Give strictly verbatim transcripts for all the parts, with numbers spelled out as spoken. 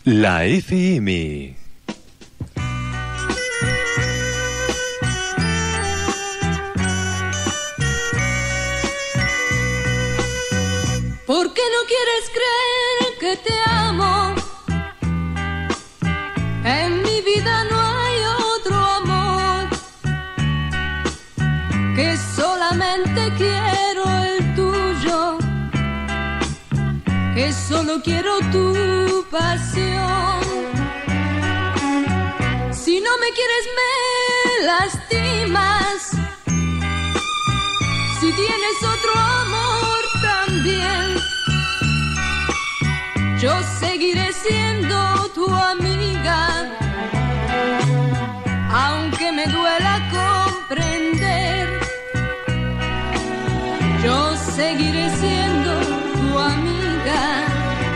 La F M. ¿Por qué no quieres creer que te amo? En mi vida no hay otro amor, que solamente quiero el tuyo, que solo quiero tu pasión. Si no me quieres me lastimas, si tienes otro amor también, yo seguiré siendo tu amiga, aunque me duela comprender. Yo seguiré siendo tu amiga,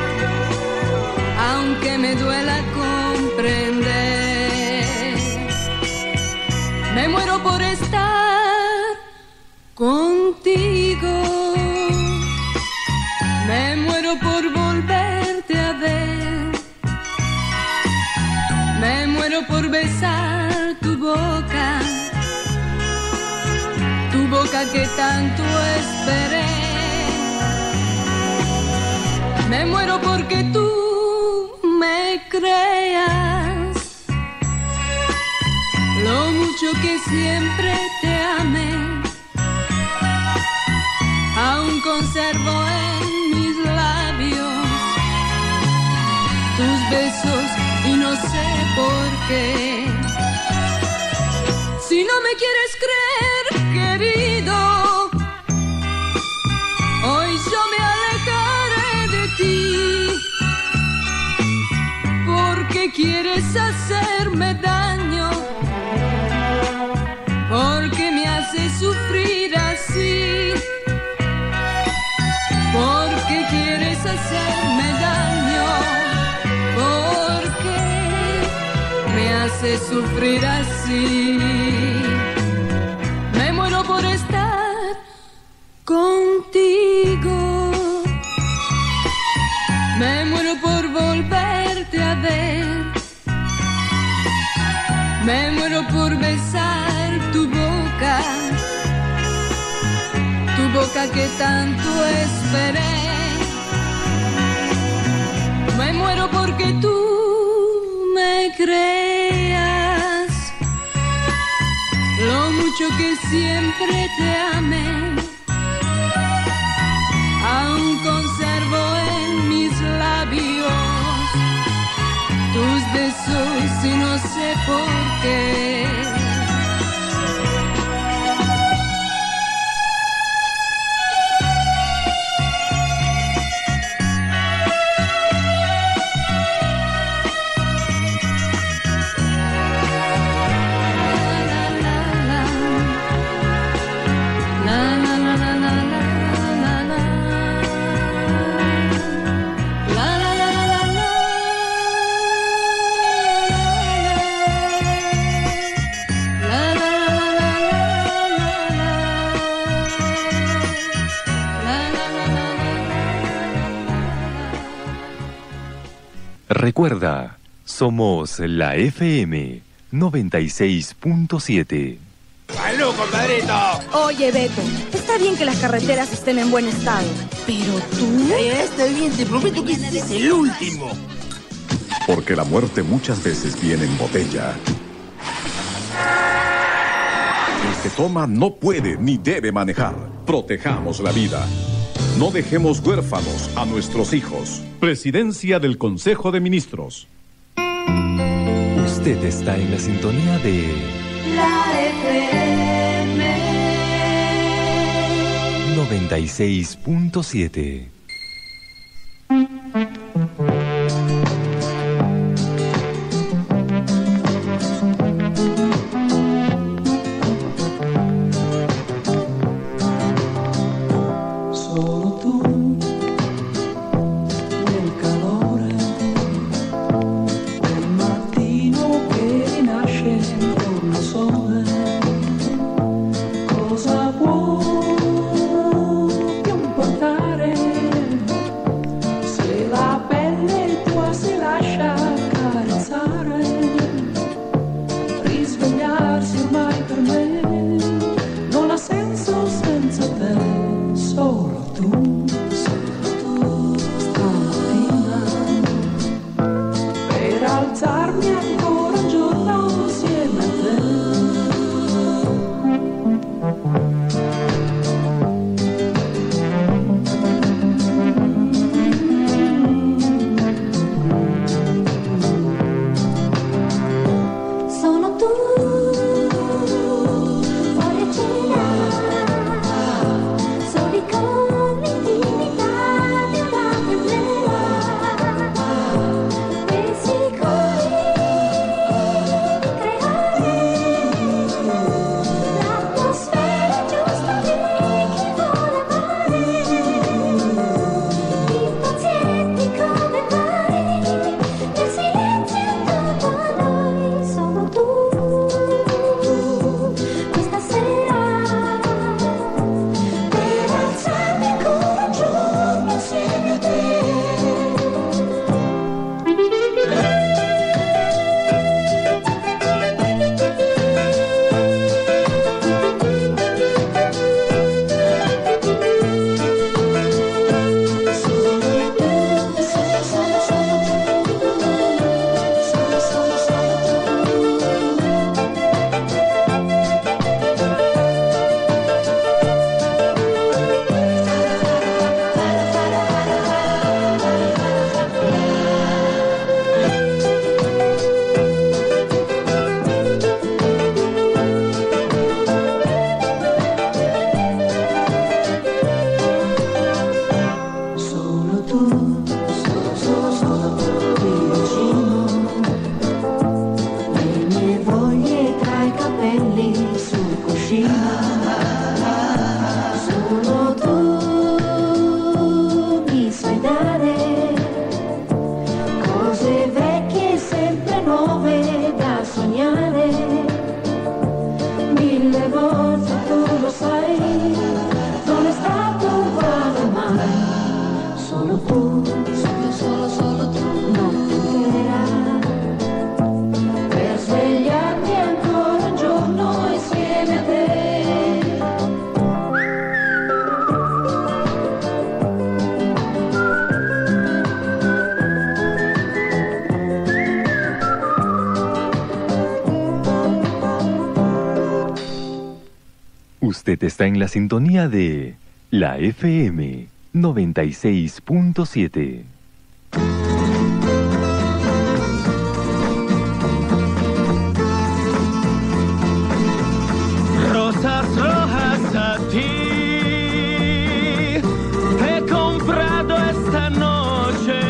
aunque me duela comprender. Me muero por estar contigo, me muero por volverte a ver, me muero por besar tu boca, tu boca que tanto esperé. Me muero porque tú me creas lo mucho que siempre te amé. Aún conservo en mis labios tus besos y no sé por qué. Si no me quieres creer, querido, hoy yo me alejaré de ti, porque quieres hacerme daño, porque me haces sufrir así, porque quieres hacerme daño, porque me haces sufrir así. Me muero por estar contigo, me muero por volverte a ver, me muero por besar tu boca, tu boca que tanto esperé. Me muero porque tú me creas lo mucho que siempre te amé. Aún conservo en mis labios tus besos y no sé por qué. Recuerda, somos la F M noventa y seis punto siete. ¡Salud, compadrito! Oye, Beto, está bien que las carreteras estén en buen estado, pero tú... Eh, está bien, te prometo que este es el último. Porque la muerte muchas veces viene en botella. El que toma no puede ni debe manejar. Protejamos la vida. No dejemos huérfanos a nuestros hijos. Presidencia del Consejo de Ministros. Usted está en la sintonía de La F M noventa y seis punto siete. Cosa può più importare? Usted está en la sintonía de la F M noventa y seis punto siete. Rosas rojas a ti he comprado esta noche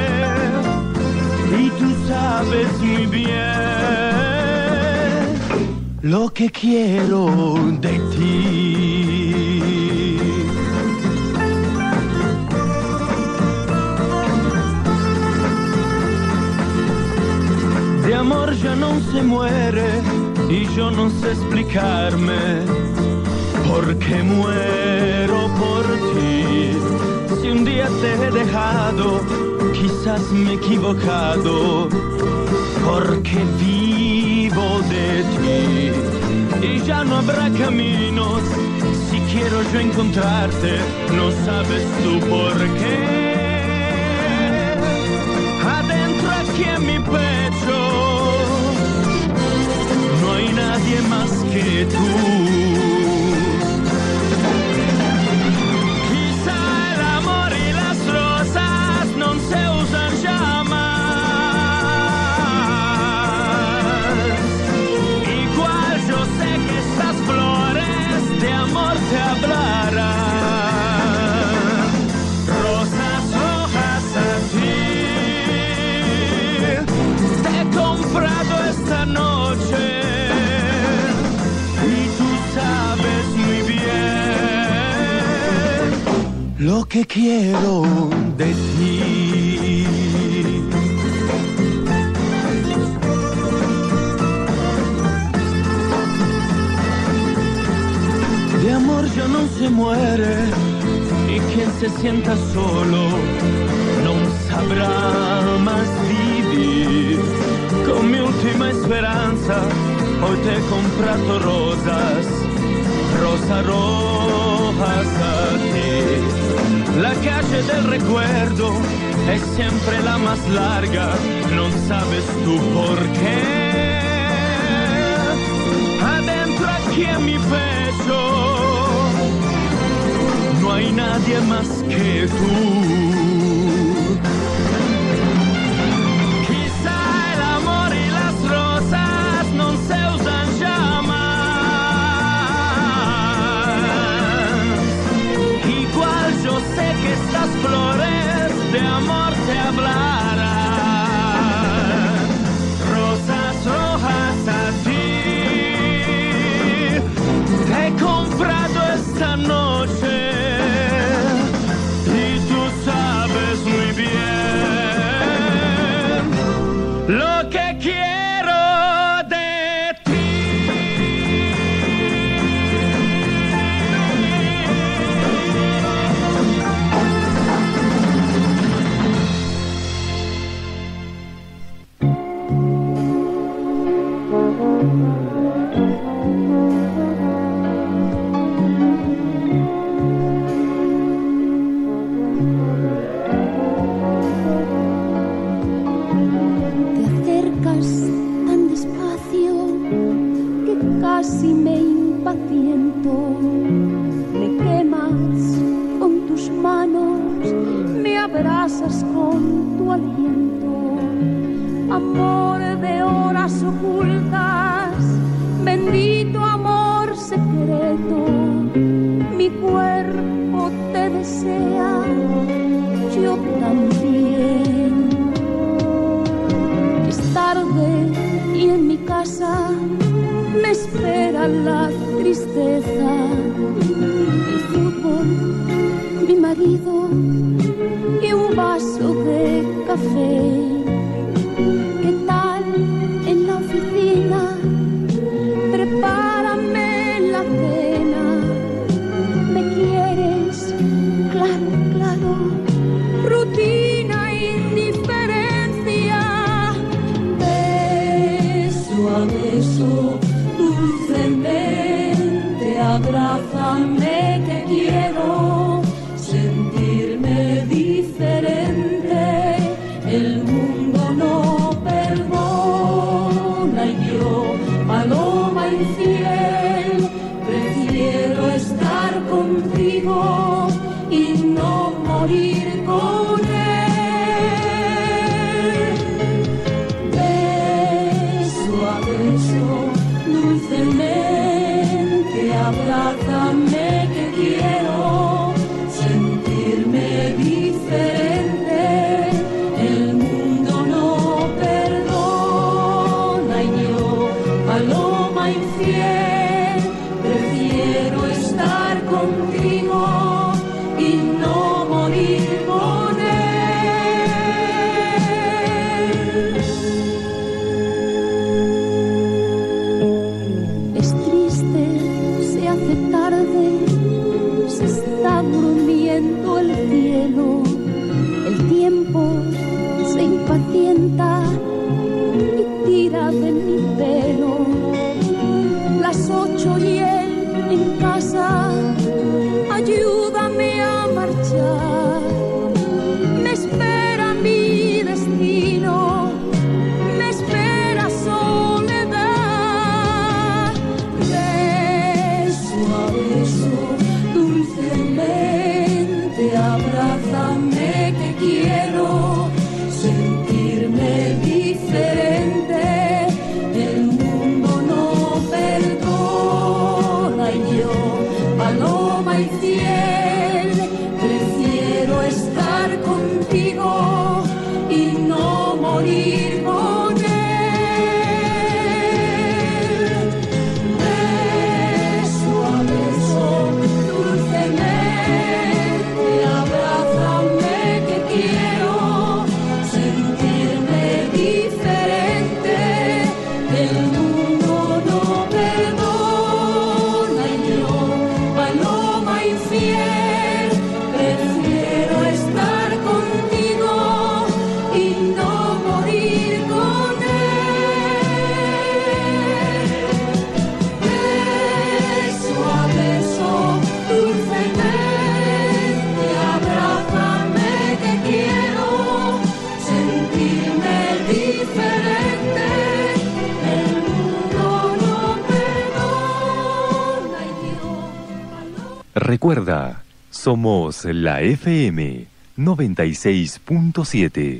y tú sabes muy bien lo que quiero de ti. De amor ya no se muere y yo no sé explicarme por qué muero por ti. Si un día te he dejado, quizás me he equivocado, porque vivo de ti. Y ya no habrá caminos, si quiero yo encontrarte, no sabes tú por qué. Adentro aquí en mi pecho no hay nadie más que tú. Quizá el amor y las rosas no se usan ya más. Igual yo sé que estas flores de amor te hablarán. Rosas rojas a ti te he comprado esta noche. Lo que quiero de ti. De amor ya no se muere y quien se sienta solo no sabrá más vivir. Con mi última esperanza hoy te he comprado rosas, rosas rojas a ti. La calle del recuerdo es siempre la más larga, no sabes tú por qué. Adentro aquí en mi pecho no hay nadie más que tú. Quizá el amor y las rosas no se usan ya más. Igual yo sé que estas flores de amor te hablarán. Rosas rojas a ti te he comprado esta noche y tú sabes muy bien lo que quiero de ti. Te acercas tan despacio que casi me impaciento. Me quemas con tus manos, me abrazas con tu aliento. Amor de horas ocultas, bendito amor secreto. Mi cuerpo te desea, yo también. Es tarde y en mi casa me espera la tristeza. El fútbol, mi marido y un vaso de café. ¿Qué tal en la oficina? Prepárame la cena. ¿Me quieres? Claro, claro. Rutina, indiferencia. Beso a beso, dulcemente, abrázame que quiero sentirme diferente. El mundo no perdona y yo, paloma infiel, prefiero morir con él. Beso a beso, dulcemente, abrázame que quiero sentirme diferente. El mundo no perdona y yo, paloma infiel, prefiero estar contigo y no morir con él. Beso a beso, dulcemente, abrázame que quiero sentirme diferente. El mundo no perdona y yo, paloma. Recuerda, somos la F M noventa y seis punto siete.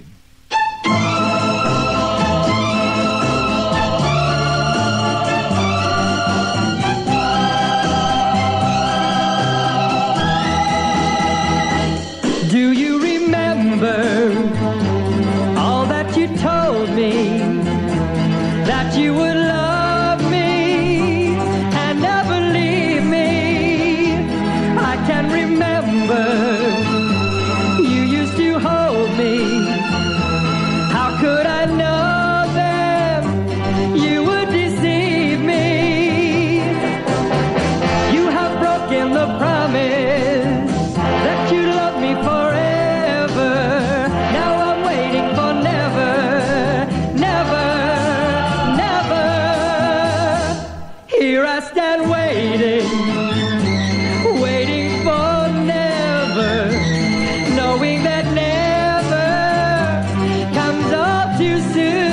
Do you remember all that you told me? That you would love me and never leave me. I can remember you used to hold me. How could I know then you would deceive me? You have broken the promise that you love me forever. Now I'm waiting for never, never, never. Here I stand waiting, waiting for never, knowing that never comes all too soon.